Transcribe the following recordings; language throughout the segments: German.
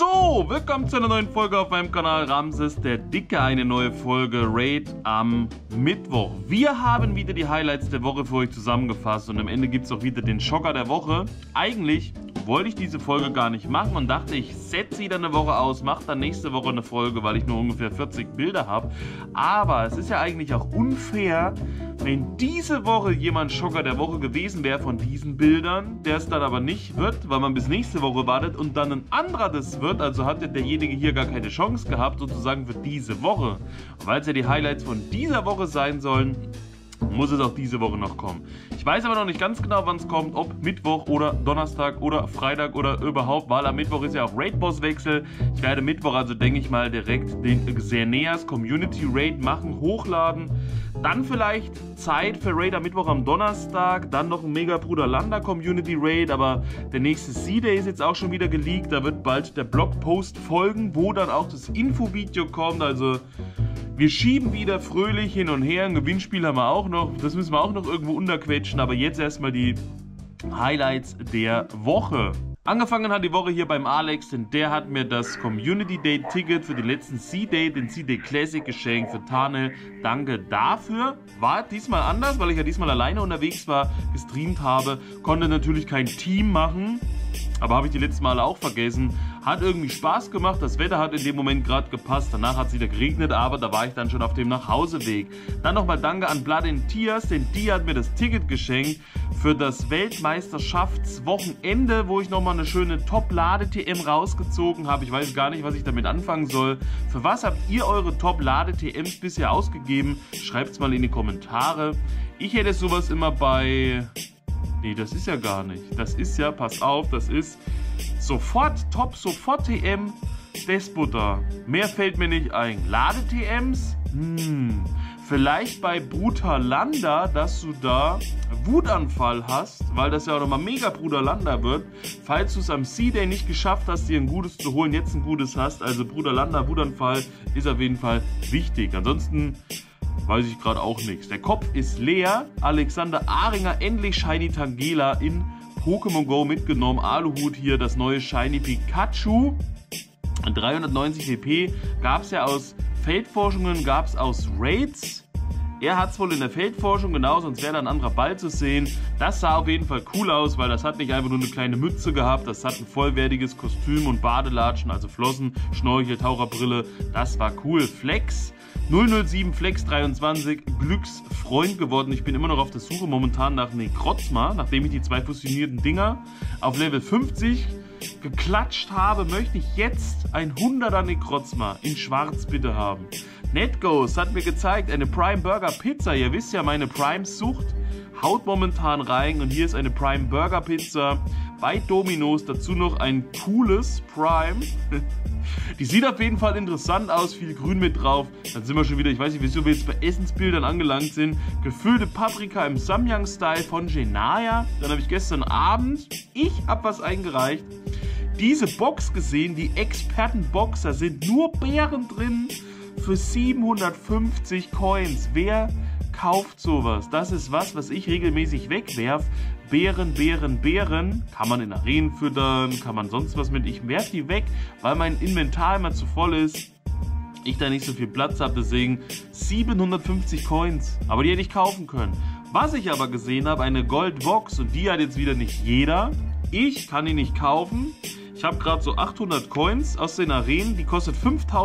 So, willkommen zu einer neuen Folge auf meinem Kanal Ramses der Dicke, eine neue Folge Raid am Mittwoch. Wir haben wieder die Highlights der Woche für euch zusammengefasst und am Ende gibt es auch wieder den Schocker der Woche. Eigentlich wollte ich diese Folge gar nicht machen und dachte, ich setze wieder eine Woche aus, mache dann nächste Woche eine Folge, weil ich nur ungefähr 40 Bilder habe. Aber es ist ja eigentlich auch unfair, wenn diese Woche jemand Schocker der Woche gewesen wäre von diesen Bildern, der es dann aber nicht wird, weil man bis nächste Woche wartet und dann ein anderer das wird, also hat derjenige hier gar keine Chance gehabt, sozusagen für diese Woche. Und weil es ja die Highlights von dieser Woche sein sollen, muss es auch diese Woche noch kommen. Ich weiß aber noch nicht ganz genau, wann es kommt, ob Mittwoch oder Donnerstag oder Freitag oder überhaupt, weil am Mittwoch ist ja auch Raid-Boss-Wechsel. Ich werde Mittwoch also, denke ich mal, direkt den Xerneas Community Raid machen, hochladen. Dann vielleicht Zeit für Raid am Mittwoch am Donnerstag, dann noch ein Mega Bruder Landa Community Raid, aber der nächste C-Day ist jetzt auch schon wieder geleakt, da wird bald der Blogpost folgen, wo dann auch das Infovideo kommt, also wir schieben wieder fröhlich hin und her, ein Gewinnspiel haben wir auch noch, das müssen wir auch noch irgendwo unterquetschen, aber jetzt erstmal die Highlights der Woche. Angefangen hat die Woche hier beim Alex, denn der hat mir das Community Day Ticket für den letzten C-Day, den C-Day Classic geschenkt für Tanel. Danke dafür. War diesmal anders, weil ich ja diesmal alleine unterwegs war, gestreamt habe. Konnte natürlich kein Team machen, aber habe ich die letzten Male auch vergessen. Hat irgendwie Spaß gemacht, das Wetter hat in dem Moment gerade gepasst, danach hat es wieder geregnet, aber da war ich dann schon auf dem Nachhauseweg. Dann nochmal danke an Blood and Tears, denn die hat mir das Ticket geschenkt für das Weltmeisterschaftswochenende, wo ich nochmal eine schöne Top-Lade-TM rausgezogen habe. Ich weiß gar nicht, was ich damit anfangen soll. Für was habt ihr eure Top-Lade-TMs bisher ausgegeben? Schreibt es mal in die Kommentare. Ich hätte sowas immer bei... Nee, das ist ja gar nicht. Das ist ja, pass auf, das ist sofort, Top, sofort TM, Despoter. Mehr fällt mir nicht ein. Lade-TMs? Vielleicht bei Bruder Landa, dass du da Wutanfall hast, weil das ja auch nochmal Mega Bruder Landa wird. Falls du es am C-Day nicht geschafft hast, dir ein gutes zu holen, jetzt ein gutes hast, also Bruder Landa, Wutanfall ist auf jeden Fall wichtig. Ansonsten weiß ich gerade auch nichts. Der Kopf ist leer. Alexander Aringer, endlich Shiny Tangela in Pokémon Go mitgenommen. Aluhut hier, das neue Shiny Pikachu. 390 WP gab es ja aus Feldforschungen, gab es aus Raids. Er hat es wohl in der Feldforschung, genau, sonst wäre da ein anderer Ball zu sehen. Das sah auf jeden Fall cool aus, weil das hat nicht einfach nur eine kleine Mütze gehabt, das hat ein vollwertiges Kostüm und Badelatschen, also Flossen, Schnorchel, Taucherbrille. Das war cool. Flex 007 Flex 23, Glücksfreund geworden. Ich bin immer noch auf der Suche momentan nach Necrozma, nachdem ich die zwei fusionierten Dinger auf Level 50 geklatscht habe, möchte ich jetzt ein 100er Necrozma in schwarz bitte haben. NetGhost hat mir gezeigt, eine Prime Burger Pizza, ihr wisst ja, meine Prime-Sucht haut momentan rein und hier ist eine Prime Burger Pizza bei Domino's, dazu noch ein cooles Prime. Die sieht auf jeden Fall interessant aus, viel Grün mit drauf. Dann sind wir schon wieder, ich weiß nicht, wieso wir jetzt bei Essensbildern angelangt sind. Gefüllte Paprika im Samyang-Style von Genaya. Dann habe ich gestern Abend, ich habe was eingereicht, diese Box gesehen, die Expertenbox, da sind nur Beeren drin für 750 Coins. Wer kauft sowas? Das ist was ich regelmäßig wegwerf. Beeren, Beeren, Beeren. Kann man in Arenen füttern, kann man sonst was mit. Ich werf die weg, weil mein Inventar immer zu voll ist. Ich da nicht so viel Platz habe, deswegen 750 Coins. Aber die hätte ich kaufen können. Was ich aber gesehen habe, eine Goldbox und die hat jetzt wieder nicht jeder. Ich kann die nicht kaufen. Ich habe gerade so 800 Coins aus den Arenen, die kostet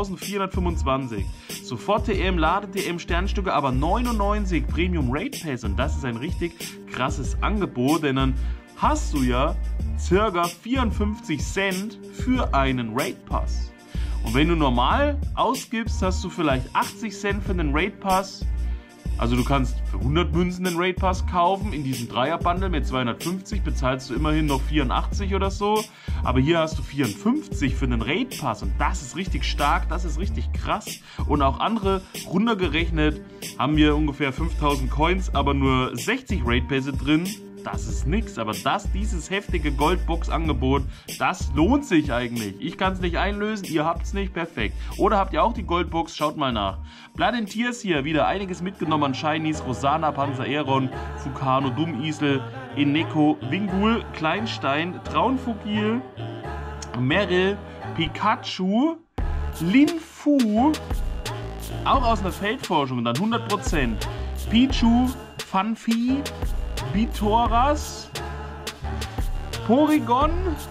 5425. Sofort TM, Lade-TM, Sternstücke, aber 99 Premium Raid Pass. Und das ist ein richtig krasses Angebot, denn dann hast du ja ca. 54 Cent für einen Raid Pass. Und wenn du normal ausgibst, hast du vielleicht 80 Cent für den Raid Pass. Also du kannst für 100 Münzen den Raid Pass kaufen, in diesem Dreier-Bundle mit 250 bezahlst du immerhin noch 84 oder so. Aber hier hast du 54 für den Raid Pass und das ist richtig stark, das ist richtig krass. Und auch andere, runtergerechnet, haben wir ungefähr 5000 Coins, aber nur 60 Raid Pässe drin. Das ist nix, aber dieses heftige Goldbox-Angebot, das lohnt sich eigentlich. Ich kann es nicht einlösen, ihr habt es nicht, perfekt. Oder habt ihr auch die Goldbox? Schaut mal nach. Blood and Tears hier, wieder einiges mitgenommen an Shinies, Rosana, Panzer-Aeron, Fukano, Dummisel, Eneko, Wingul, Kleinstein, Traunfugil, Meryl, Pikachu, Linfu, auch aus einer Feldforschung, dann 100%. Pichu, Fanfi, Bitoras, Porygon,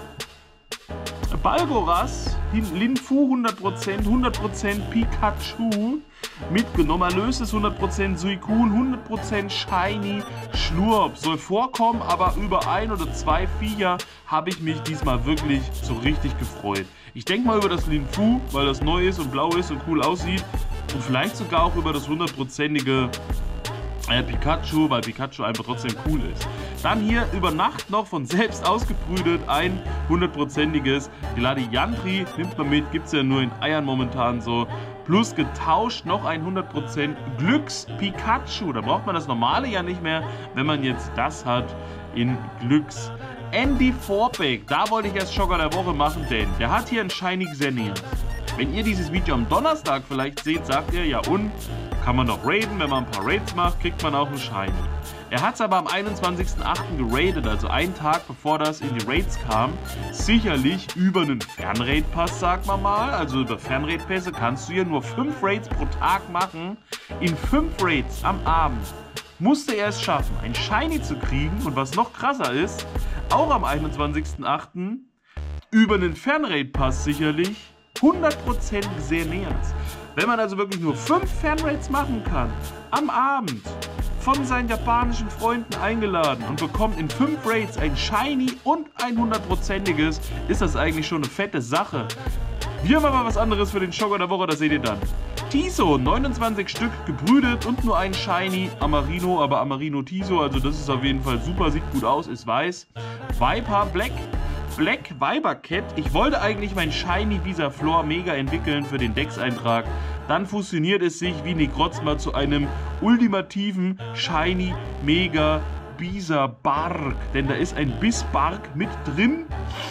Balgoras, Linfu 100%, Pikachu mitgenommen, Erlöses 100%, Suicune 100%, Shiny, Schlurp. Soll vorkommen, aber über 1 oder 2 Viecher habe ich mich diesmal wirklich so richtig gefreut. Ich denke mal über das Linfu, weil das neu ist und blau ist und cool aussieht. Und vielleicht sogar auch über das 100%ige Pikachu, weil Pikachu einfach trotzdem cool ist. Dann hier über Nacht noch von selbst ausgebrütet ein 100%iges Gladiantri. Nimmt man mit, gibt es ja nur in Eiern momentan so. Plus getauscht noch ein 100% Glücks-Pikachu. Da braucht man das normale ja nicht mehr, wenn man jetzt das hat in Glücks. Andy Vorbeck, da wollte ich erst Schocker der Woche machen, denn der hat hier ein Shiny Xerneas. Wenn ihr dieses Video am Donnerstag vielleicht seht, sagt ihr, ja und, kann man noch raiden, wenn man ein paar Raids macht, kriegt man auch einen Shiny. Er hat es aber am 21.08. geradet, also einen Tag bevor das in die Raids kam. Sicherlich über einen Fernraid-Pass, sagt man mal. Also über Fernraid-Pässe kannst du hier nur 5 Raids pro Tag machen. In 5 Raids am Abend musste er es schaffen, ein Shiny zu kriegen. Und was noch krasser ist, auch am 21.08. über einen Fernraid-Pass sicherlich 100% Xerneas. Wenn man also wirklich nur 5 Fernraids machen kann, am Abend, von seinen japanischen Freunden eingeladen und bekommt in 5 Raids ein Shiny und ein 100%iges, ist das eigentlich schon eine fette Sache. Wir haben aber was anderes für den Schocker der Woche, das seht ihr dann. Tiso, 29 Stück gebrütet und nur ein Shiny Amarino, aber Amarino Tiso, also das ist auf jeden Fall super, sieht gut aus, ist weiß. Viper Black Viper Cat. Ich wollte eigentlich mein Shiny Bisaflor Mega entwickeln für den Dex-Eintrag. Dann fusioniert es sich wie Necrozma zu einem ultimativen Shiny Mega Bisbark. Denn da ist ein Bisbark mit drin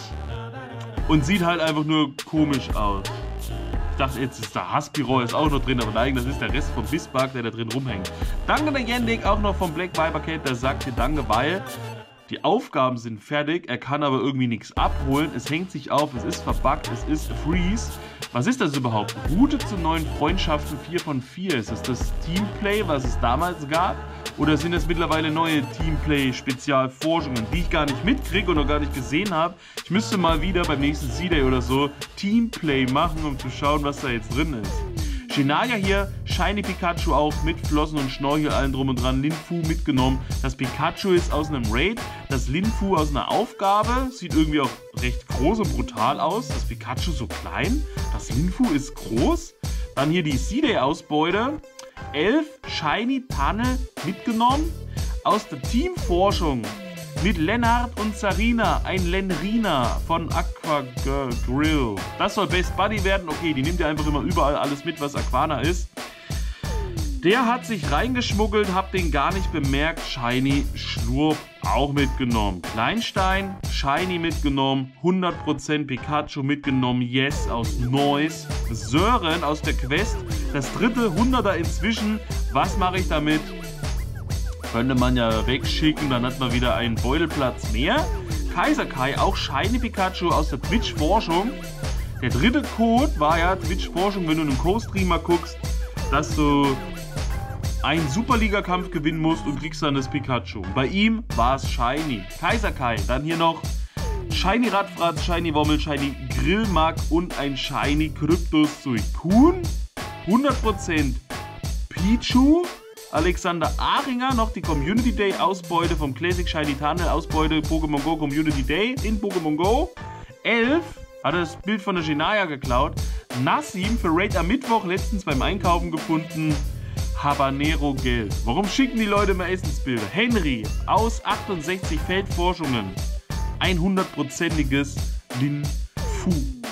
und sieht halt einfach nur komisch aus. Ich dachte, jetzt ist der Haspiro ist auch noch drin, aber nein, das ist der Rest vom Bisbark, der da drin rumhängt. Danke der Jendik, auch noch vom Black Viper Cat, der sagt dir danke, weil die Aufgaben sind fertig, er kann aber irgendwie nichts abholen, es hängt sich auf, es ist verbuggt, es ist Freeze. Was ist das überhaupt? Route zu neuen Freundschaften 4 von 4. Ist das Teamplay, was es damals gab? Oder sind es mittlerweile neue Teamplay-Spezialforschungen, die ich gar nicht mitkriege und noch gar nicht gesehen habe? Ich müsste mal wieder beim nächsten C-Day oder so Teamplay machen, um zu schauen, was da jetzt drin ist. Shinaya hier, Shiny Pikachu auch mit Flossen und Schnorchel, allen drum und dran, Linfu mitgenommen. Das Pikachu ist aus einem Raid, das Linfu aus einer Aufgabe, sieht irgendwie auch recht groß und brutal aus. Das Pikachu so klein, das Linfu ist groß. Dann hier die C-Day-Ausbeute, 11 Shiny Tanne mitgenommen. Aus der Teamforschung mit Lennart und Sarina, ein Lenrina von Aqua Grill. Das soll Best Buddy werden. Okay, die nimmt ja einfach immer überall alles mit, was Aquana ist. Der hat sich reingeschmuggelt, hab den gar nicht bemerkt. Shiny Schlurp auch mitgenommen. Kleinstein, Shiny mitgenommen. 100% Pikachu mitgenommen. Yes, aus Noise. Sören aus der Quest. Das dritte 100er inzwischen. Was mache ich damit? Könnte man ja wegschicken, dann hat man wieder einen Beutelplatz mehr. Kaiser Kai, auch Shiny Pikachu aus der Twitch-Forschung. Der dritte Code war ja Twitch-Forschung, wenn du einen Co-Streamer guckst, dass du einen Superliga-Kampf gewinnen musst und kriegst dann das Pikachu. Bei ihm war es Shiny. Kaiser Kai, dann hier noch Shiny Radfratz, Shiny Wommel, Shiny Grillmark und ein Shiny Kryptos Suicune. 100% Pichu. Alexander Ahringer, noch die Community Day Ausbeute vom Classic Shiny Tunnel, Ausbeute Pokémon Go Community Day in Pokémon Go. 11 hat er das Bild von der Shinaya geklaut. Nassim für Raid am Mittwoch, letztens beim Einkaufen gefunden. Habanero Geld. Warum schicken die Leute mal Essensbilder? Henry aus 68 Feldforschungen. 100%iges Linfu.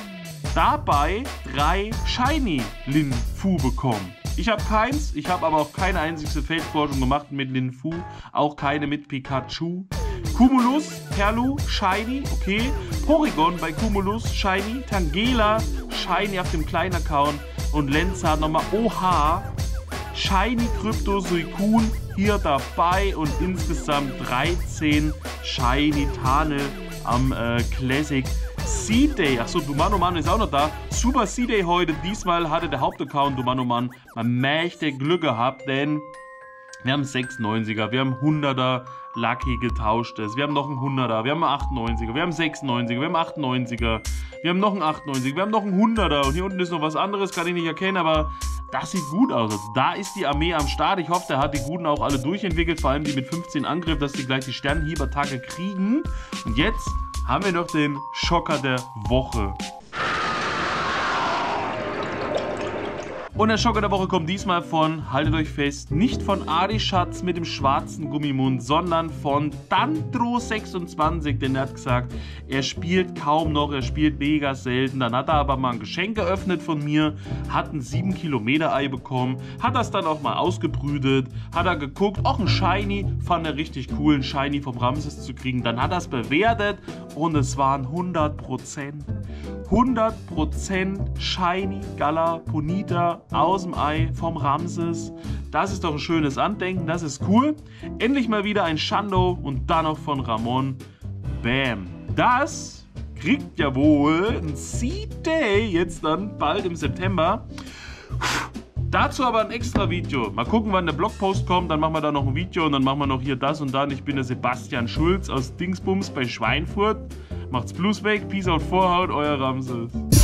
Dabei 3 Shiny Linfu bekommen. Ich habe keins, ich habe aber auch keine einzige Feldforschung gemacht mit Linfu, auch keine mit Pikachu. Cumulus, Perlu, Shiny, okay. Porygon bei Cumulus, Shiny. Tangela, Shiny auf dem kleinen Account. Und Lenz hat nochmal OH, Shiny Krypto Suicune hier dabei. Und insgesamt 13 Shiny Tane am Classic C-Day. Achso, Dumanoman ist auch noch da. Super C-Day heute. Diesmal hatte der Hauptaccount Dumanoman mal mächtig Glück gehabt, denn wir haben 690er, wir haben 100er Lucky getauschtes, wir haben noch einen 100er, wir haben einen 98er, wir haben 96er, wir haben 98er, wir haben noch einen 98er, wir haben noch einen 100er und hier unten ist noch was anderes, kann ich nicht erkennen, aber das sieht gut aus. Also da ist die Armee am Start. Ich hoffe, der hat die Guten auch alle durchentwickelt, vor allem die mit 15 Angriff, dass die gleich die Sternenhieb-Attacke kriegen. Und jetzt haben wir noch den Schocker der Woche. Und der Schocker der Woche kommt diesmal von, haltet euch fest, nicht von Adi Schatz mit dem schwarzen Gummimund, sondern von Dandro26, denn er hat gesagt, er spielt kaum noch, er spielt mega selten. Dann hat er aber mal ein Geschenk geöffnet von mir, hat ein 7 Kilometer Ei bekommen, hat das dann auch mal ausgebrütet, hat er geguckt, auch ein Shiny, fand er richtig cool, ein Shiny vom Ramses zu kriegen. Dann hat er es bewertet und es waren 100%. 100% Shiny Gala Ponita aus dem Ei vom Ramses. Das ist doch ein schönes Andenken, das ist cool. Endlich mal wieder ein Shando und dann noch von Ramon. Bam. Das kriegt ja wohl ein C-Day jetzt dann bald im September. Dazu aber ein extra Video. Mal gucken, wann der Blogpost kommt, dann machen wir da noch ein Video und dann machen wir noch hier das und dann. Ich bin der Sebastian Schulz aus Dingsbums bei Schweinfurt. Macht's Blues weg, Peace out, Vorhaut, euer Ramses.